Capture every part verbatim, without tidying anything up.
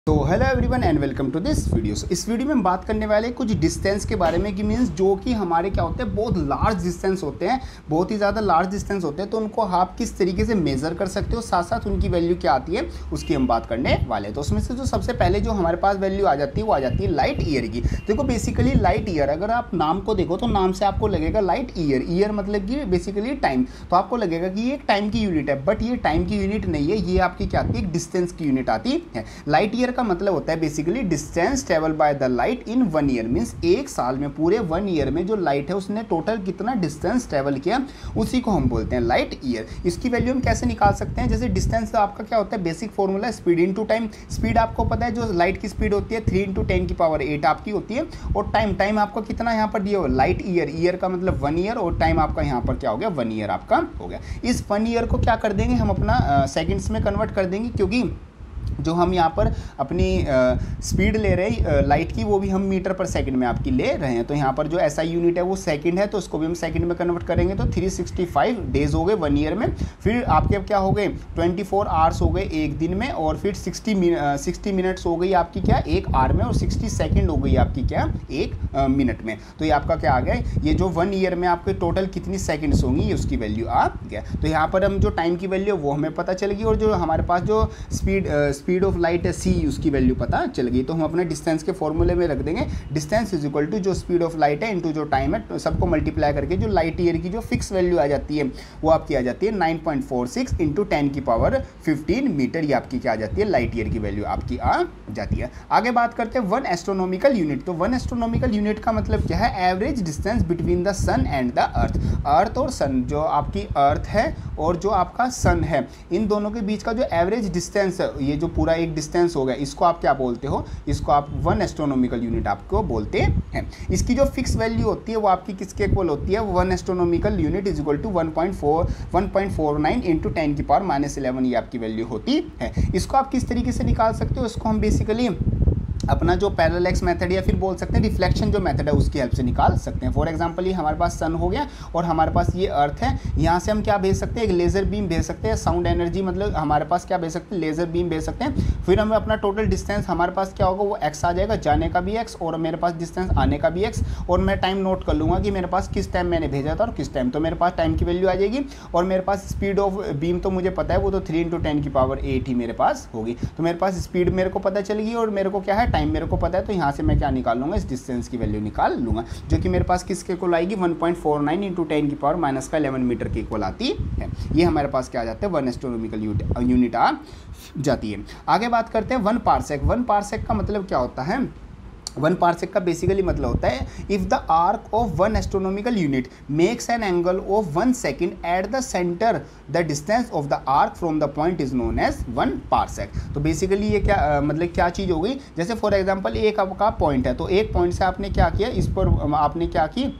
तो hello everyone and welcome to this video. So इस वीडियो में हम बात करने वाले कुछ डिस्टेंस के बारे में कि मीन्स जो कि हमारे क्या होते हैं, बहुत लार्ज डिस्टेंस होते हैं, बहुत ही ज़्यादा लार्ज डिस्टेंस होते हैं, तो उनको आप किस तरीके से मेज़र कर सकते हो, साथ साथ उनकी वैल्यू क्या आती है उसकी हम बात करने वाले हैं। तो उसमें से जो सबसे पहले जो हमारे पास वैल्यू आ जाती है वो आ जाती है लाइट ईयर की। देखो बेसिकली लाइट ईयर, अगर आप नाम को देखो तो नाम से आपको लगेगा लाइट ईयर, ईयर मतलब कि बेसिकली टाइम, तो आपको लगेगा कि ये एक टाइम की यूनिट है, बट ये टाइम की यूनिट नहीं है, ये आपकी क्या आती है, डिस्टेंस की यूनिट आती है। लाइट ईयर का मतलब होता है basically distance travel by the light in one year, means एक साल में, पूरे वन ईयर में जो लाइट है उसने टोटल कितना डिस्टेंस ट्रेवल किया उसी को हम बोलते हैं लाइट ईयर। इसकी वैल्यू हम कैसे निकाल सकते हैं, जैसे डिस्टेंस आपका क्या होता है, basic formula speed into time. Speed आपको पता है जो लाइट की स्पीड होती है थ्री इंटू टेन की पावर एट आपकी होती है, और टाइम टाइम आपका कितना यहाँ पर दिया हुआ लाइट ईयर, ईयर का मतलब वन ईयर, और टाइम आपका यहाँ पर क्या हो गया, वन ईयर आपका हो गया। इस वन ईयर को क्या कर देंगे हम अपना सेकेंड्स में कन्वर्ट कर देंगे, क्योंकि जो हम यहाँ पर अपनी स्पीड ले रहे हैं लाइट की वो भी हम मीटर पर सेकंड में आपकी ले रहे हैं, तो यहाँ पर जो एसआई यूनिट है वो सेकंड है, तो उसको भी हम सेकंड में कन्वर्ट करेंगे तो थ्री सिक्सटी फाइव डेज हो गए वन ईयर में। फिर आपके अब क्या हो गए, ट्वेंटी फोर आवर्स हो गए एक दिन में, और फिर सिक्सटी सिक्सटी मिनट्स हो गई आपकी क्या एक आवर में, और सिक्सटी सेकेंड हो गई आपकी क्या एक मिनट में। तो ये आपका क्या आ गया, ये जो वन ईयर में आपके टोटल कितनी सेकेंड्स होंगी ये उसकी वैल्यू आ गया। तो यहाँ पर हम जो टाइम की वैल्यू है वो हमें पता चलेगी, और जो हमारे पास जो स्पीड स्पीड ऑफ लाइट है सी, उसकी वैल्यू पता चल गई। तो हम अपने डिस्टेंस के फॉर्मूले में रख देंगे, डिस्टेंस इज इक्वल टू जो स्पीड ऑफ लाइट है इनटू जो टाइम है, तो सबको मल्टीप्लाई करके जो लाइट ईयर की जो फिक्स वैल्यू आ जाती है वो आपकी आ जाती है nine point four six into ten की पावर फिफ्टीन मीटर, ये आपकी क्या आ जाती है, लाइट ईयर की वैल्यू आपकी आ जाती है। आगे बात करते हैं वन एस्ट्रोनॉमिकल यूनिट। तो वन एस्ट्रोनॉमिकल यूनिट का मतलब क्या है, average distance between the sun and the earth. Earth और सन, जो आपकी अर्थ है और जो आपका सन है, इन दोनों के बीच का जो एवरेज डिस्टेंस है, ये जो पूरा एक डिस्टेंस हो गया, इसको आप क्या बोलते हो, इसको आप वन एस्ट्रोनॉमिकल यूनिट आपको बोलते हैं। इसकी जो फिक्स वैल्यू होती है वो आपकी किसके इक्वल होती है, one astronomical unit is equal to one point four one point four nine into ten की पावर माइनस इलेवन, ये आपकी वैल्यू होती है। इसको आप किस तरीके से निकाल सकते हो, इसको हम बेसिकली अपना जो पैरेलैक्स मेथड या फिर बोल सकते हैं रिफ्लेक्शन जो मेथड है उसकी हेल्प से निकाल सकते हैं। फॉर एग्जांपल ये हमारे पास सन हो गया और हमारे पास ये अर्थ है, यहाँ से हम क्या भेज सकते हैं, एक लेज़र बीम भेज सकते हैं, साउंड एनर्जी मतलब हमारे पास क्या भेज सकते हैं, लेज़र बीम भेज सकते हैं। फिर हमें अपना टोटल डिस्टेंस हमारे पास क्या होगा, वो एक्स आ जाएगा, जाने का भी एक्स और मेरे पास डिस्टेंस आने का भी एक्स, और मैं टाइम नोट कर लूँगा कि मेरे पास किस टाइम मैंने भेजा था और किस टाइम, तो मेरे पास टाइम की वैल्यू आ जाएगी। और मेरे पास स्पीड ऑफ बीम तो मुझे पता है, वो तो थ्री इंटू टेन की पावर एट ही मेरे पास होगी, तो मेरे पास स्पीड मेरे को पता चलेगी और मेरे को क्या है, टाइम मेरे को पता है, तो यहाँ से मैं क्या निकाल लूँगा, इस डिस्टेंस की वैल्यू निकाल लूँगा, जो कि मेरे पास किसके इक्वल आएगी, one point four nine into ten की पावर माइनस का इलेवन मीटर के इक्वल आती है। ये हमारे पास क्या आ जाता है, वन एस्ट्रोनॉमिकल यूनिट आ जाती है। आगे बात करते हैं वन पार्सेक। वन पार्सेक का मतलब क्या होता है, वन पार्सेक का बेसिकली मतलब होता है, if the arc of one astronomical unit makes an angle of one second at the centre, the distance of the arc from the point is known as one parsec. तो basically ये क्या आ, मतलब क्या चीज़ हो गई, जैसे फॉर एग्जांपल एक आपका पॉइंट है, तो एक पॉइंट से आपने क्या किया, इस पर आपने क्या की,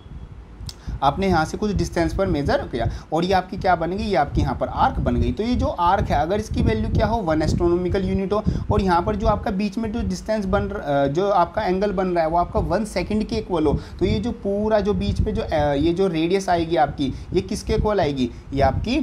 आपने यहाँ से कुछ डिस्टेंस पर मेजर किया और ये आपकी क्या बन गई, ये आपकी यहाँ पर आर्क बन गई। तो ये जो आर्क है अगर इसकी वैल्यू क्या हो, वन एस्ट्रोनॉमिकल यूनिट हो, और यहाँ पर जो आपका बीच में जो डिस्टेंस बन जो आपका एंगल बन रहा है वो आपका वन सेकंड के इक्वल हो, तो ये जो पूरा जो बीच में जो ये जो रेडियस आएगी आपकी, ये किसके इक्वल आएगी, ये आपकी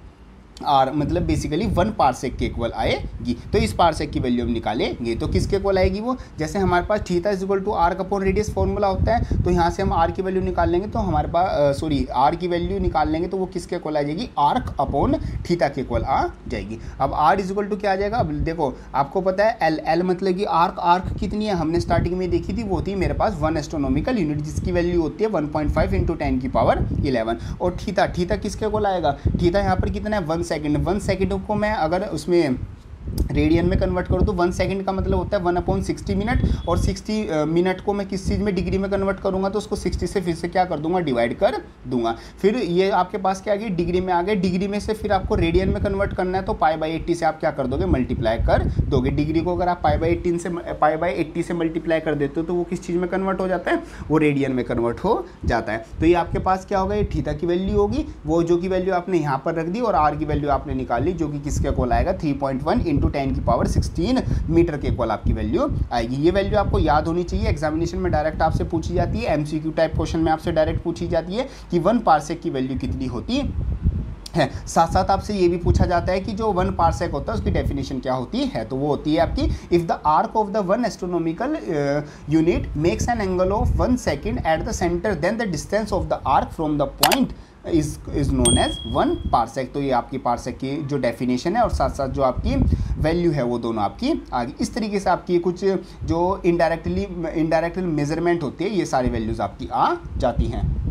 आर मतलब बेसिकली वन पार्सेक के इक्वल आएगी। तो इस पार्सेक की वैल्यू हम निकालेंगे तो किसके इक्वल आएगी वो, जैसे हमारे पास theta is equal to R upon radius formula होता है, तो यहाँ से हम आर की वैल्यू निकाल लेंगे, तो हमारे पास सॉरी आर की वैल्यू निकाल लेंगे तो वो किसके इक्वल आ जाएगी, आर्क अपॉन थीटा के इक्वल आ जाएगी। अब आर इज इक्वल टू क्या आ जाएगा, अब देखो आपको पता है एल, एल मतलब कि आर्क, आर्क कितनी है हमने स्टार्टिंग में देखी थी, वो होती है मेरे पास वन एस्ट्रोनॉमिकल यूनिट, जिसकी वैल्यू होती है one point five into ten की पावर इलेवन। और थीटा, थीटा किसके इक्वल आएगा, थीटा यहाँ पर कितना है, वन सेकेंड, वन सेकेंड को मैं अगर उसमें रेडियन में कन्वर्ट करूँ तो वन सेकंड का मतलब होता है वन अपॉन सिक्सटी मिनट, और सिक्सटी मिनट को मैं किस चीज़ में डिग्री में कन्वर्ट करूँगा तो उसको सिक्सटी से फिर से क्या कर दूंगा, डिवाइड कर दूंगा। फिर ये आपके पास क्या आ गई, डिग्री में आ गए, डिग्री में से फिर आपको रेडियन में कन्वर्ट करना है तो पाई बाई एट्टी से आप क्या कर दोगे, मल्टीप्लाई कर दोगे। डिग्री को अगर आप पाई बाई एट्टीन से पाई बाई एट्टी से मल्टीप्लाई कर देते हो तो वो किस चीज़ में कन्वर्ट हो जाता है, वो रेडियन में कन्वर्ट हो जाता है। तो ये आपके पास क्या होगा, ये थीटा की वैल्यू होगी, वो जो की वैल्यू आपने यहाँ पर रख दी, और आर की वैल्यू आपने निकाल ली, जो कि किसके इक्वल आएगा, three point one into ten की पावर सिक्सटीन मीटर के इक्वल आपकी वैल्यू आएगी। ये वैल्यू आपको याद होनी चाहिए, एग्जामिनेशन में डायरेक्ट आपसे पूछी जाती है, एमसीक्यू टाइप क्वेश्चन में आपसे डायरेक्ट पूछी जाती है कि वन पार्सेक की वैल्यू कितनी होती है है। साथ साथ आपसे ये भी पूछा जाता है कि जो वन पार्सेक होता है उसकी डेफिनेशन क्या होती है, तो वो होती है आपकी, if the arc of the one astronomical unit makes an angle of one second at the centre then the distance of the arc from the point is is known as one parsec. तो ये आपकी parsec की जो definition है और साथ साथ जो आपकी वैल्यू है वो दोनों आपकी आगे। इस तरीके से आपकी कुछ जो इनडायरेक्टली इनडायरेक्टली मेजरमेंट होती है ये सारी वैल्यूज़ आपकी आ जाती हैं।